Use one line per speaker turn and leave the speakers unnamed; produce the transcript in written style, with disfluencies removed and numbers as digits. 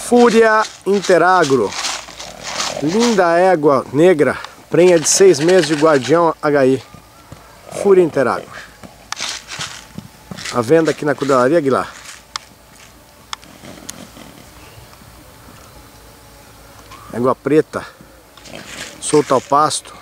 Fúria Interagro. Linda égua negra, prenha de 6 meses de guardião HI. Fúria Interagro. A venda aqui na Cudelaria Aguilar. Égua preta, solta ao pasto.